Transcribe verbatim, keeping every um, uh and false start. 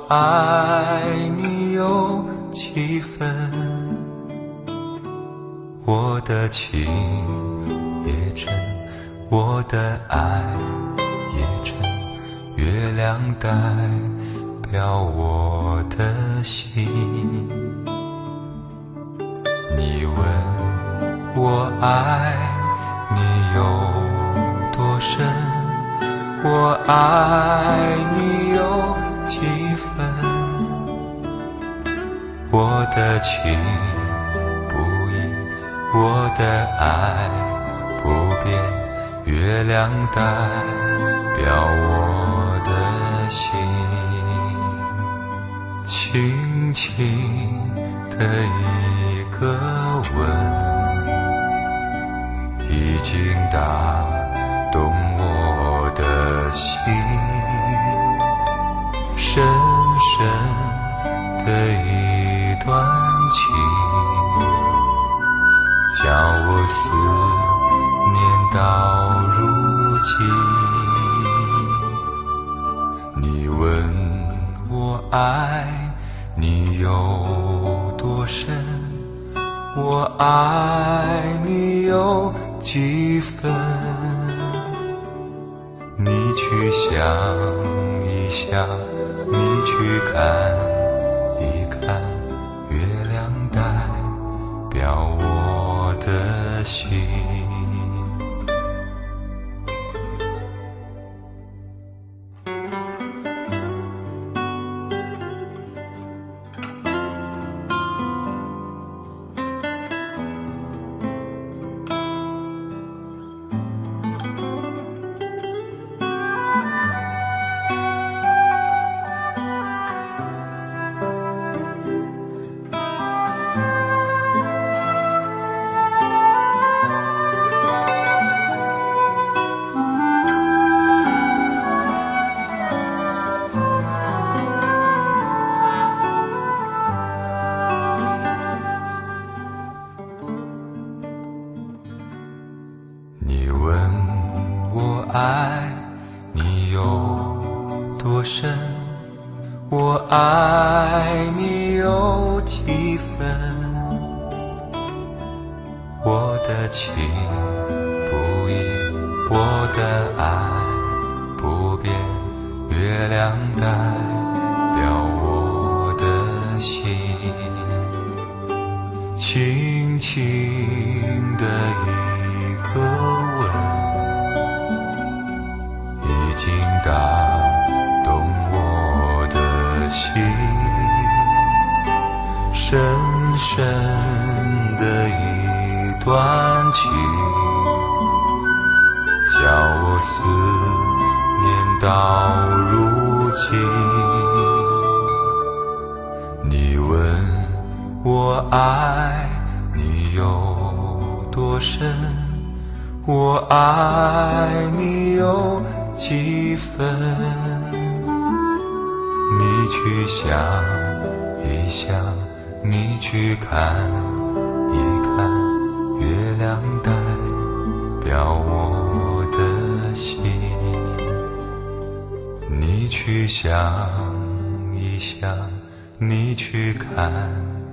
爱你有几分？我的情也真，我的爱也真，月亮代表我的心。你问我爱你有多深，我爱你有几分？我的情不移，我的爱不变，月亮代表我的心。轻轻的一个吻，已经打动我的心，深深的一段情，叫我思念到如今。你问我爱你有多深，我爱你有几分？你去想一想，你去看一看，月亮代表我的心。你问我爱你有多深，我爱你有几分？我的情不移，我的爱不变，月亮代表我的心。轻轻的一个吻，已经打动我的心，深深的一段情，叫我思念到如今。你问我爱你有多深，我爱你有几分？你去想一想，你去看一看，月亮代表我的心。你去想一想，你去看